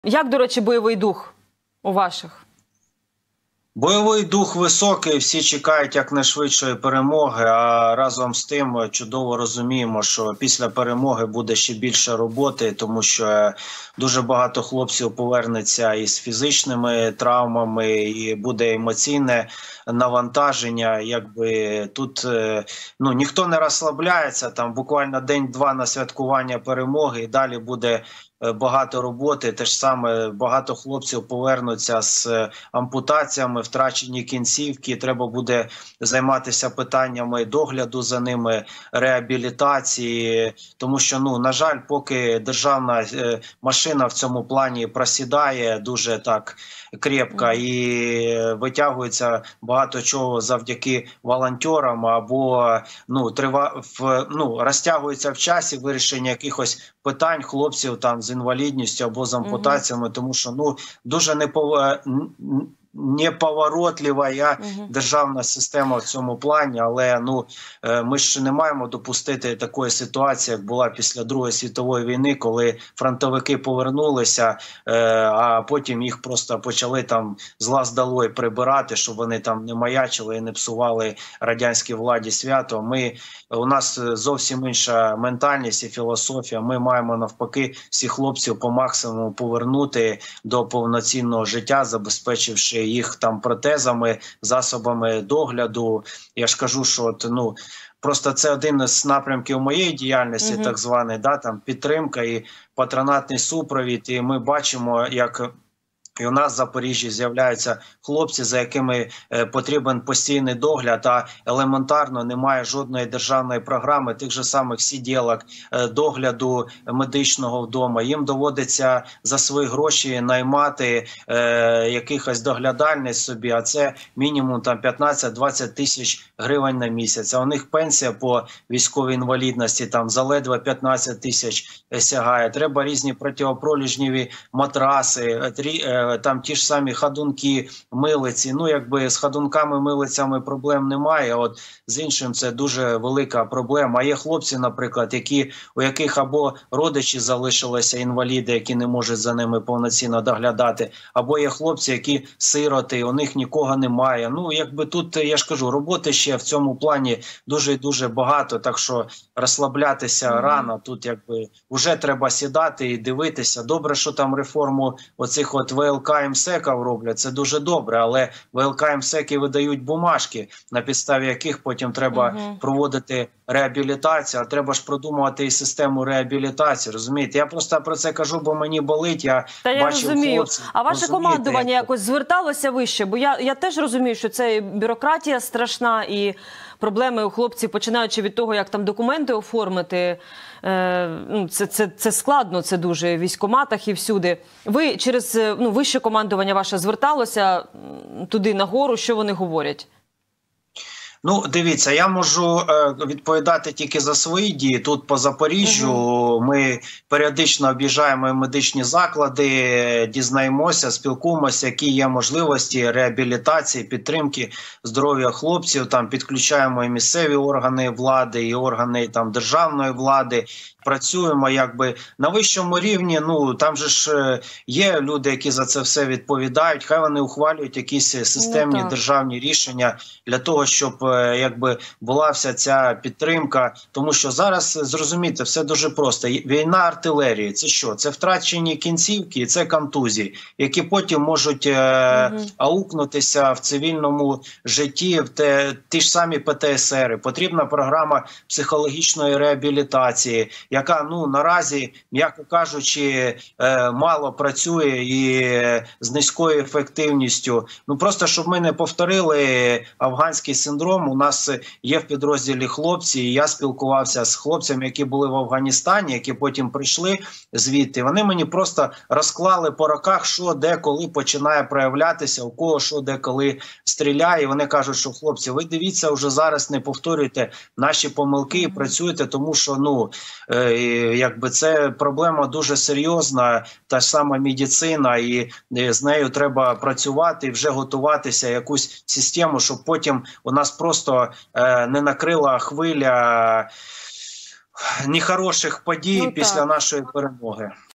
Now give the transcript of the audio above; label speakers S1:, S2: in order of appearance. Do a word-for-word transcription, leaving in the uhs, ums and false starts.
S1: Як, до речі, бойовий дух у ваших?
S2: Бойовий дух високий, всі чекають якнайшвидшої перемоги, а разом з тим чудово розуміємо, що після перемоги буде ще більше роботи, тому що дуже багато хлопців повернеться із фізичними травмами, і буде емоційне навантаження. Якби тут ну, ніхто не розслабляється, там буквально день-два на святкування перемоги, і далі буде багато роботи. Те ж саме, багато хлопців повернуться з ампутаціями, втрачені кінцівки. Треба буде займатися питаннями догляду за ними, реабілітації. Тому що, ну, на жаль, поки державна машина в цьому плані просідає дуже так крепко і витягується багато чого завдяки волонтерам, або ну, трива, в, ну, розтягується в часі вирішення якихось питань хлопців там з інвалідністю або з ампутаціями, mm-hmm. тому що ну, дуже непов... неповоротлива uh-huh. державна система в цьому плані, але ну, ми ж не маємо допустити такої ситуації, як була після Другої світової війни, коли фронтовики повернулися, а потім їх просто почали там з глаз долой прибирати, щоб вони там не маячили і не псували радянській владі свято. Ми, у нас зовсім інша ментальність і філософія. Ми маємо навпаки всіх хлопців по максимуму повернути до повноцінного життя, забезпечивши їх там протезами, засобами догляду. Я ж кажу, що от, ну, просто це один з напрямків моєї діяльності, mm-hmm. так званий, да, там підтримка і патронатний супровід. І ми бачимо, як і у нас в Запоріжжі з'являються хлопці, за якими е, потрібен постійний догляд, а елементарно немає жодної державної програми, тих же самих сиділок, е, догляду медичного вдома. Їм доводиться за свої гроші наймати е, якихось доглядальниць собі, а це мінімум там п'ятнадцять-двадцять тисяч гривень на місяць. А у них пенсія по військовій інвалідності там заледве п'ятнадцять тисяч сягає. Треба різні протиопроліжневі матраси, е, там ті ж самі ходунки, милиці. Ну, якби з ходунками, милицями проблем немає, а от з іншим це дуже велика проблема. А є хлопці, наприклад, які, у яких або родичі залишилися інваліди, які не можуть за ними повноцінно доглядати, або є хлопці, які сироти, у них нікого немає. Ну, якби тут, я ж кажу, роботи ще в цьому плані дуже і дуже багато, так що розслаблятися mm-hmm. рано, тут якби вже треба сідати і дивитися. Добре, що там реформу оцих от ВЛК МСЕКів роблять, це дуже добре, але ВЛК МСЕКи видають бумажки, на підставі яких потім треба угу. проводити реабілітацію, а треба ж продумувати і систему реабілітації, розумієте? Я просто про це кажу, бо мені болить, я
S1: Та я
S2: бачив
S1: розумію.
S2: хлопців.
S1: А ваше
S2: розумієте,
S1: командування
S2: як...
S1: якось зверталося вище? Бо я, я теж розумію, що це бюрократія страшна і проблеми у хлопців, починаючи від того, як там документи оформити, е, ну, це, це, це складно, це дуже в військкоматах і всюди. Ви через ну, вище командування ваше зверталося туди нагору, що вони говорять?
S2: Ну, дивіться, я можу е, відповідати тільки за свої дії. Тут по Запоріжжю угу. ми періодично об'їжджаємо медичні заклади, дізнаємося, спілкуємося, які є можливості реабілітації, підтримки здоров'я хлопців. Там підключаємо і місцеві органи влади, і органи там державної влади. Працюємо якби на вищому рівні. Ну там же ж є люди, які за це все відповідають. Хай вони ухвалюють якісь системні
S1: ну,
S2: державні рішення для того, щоб якби була вся ця підтримка. Тому що зараз, зрозумійте, все дуже просто. Війна артилерії – це що? Це втрачені кінцівки, це контузії, які потім можуть е угу. аукнутися в цивільному житті, в те, ті ж самі Пе Те Ес Ери. Потрібна програма психологічної реабілітації, яка, ну, наразі, м'яко кажучи, е, мало працює і з низькою ефективністю. Ну, просто, щоб ми не повторили афганський синдром, у нас є в підрозділі хлопці, і я спілкувався з хлопцями, які були в Афганістані, які потім прийшли звідти. Вони мені просто розклали по роках, що, де, коли починає проявлятися, у кого, що, де, коли стріляє. І вони кажуть, що, хлопці, ви дивіться, вже зараз не повторюйте наші помилки і працюйте, тому що, ну, якби це проблема дуже серйозна, та ж сама медицина, і з нею треба працювати і вже готуватися якусь систему, щоб потім у нас просто не накрила хвиля нехороших подій ну, після так. нашої перемоги.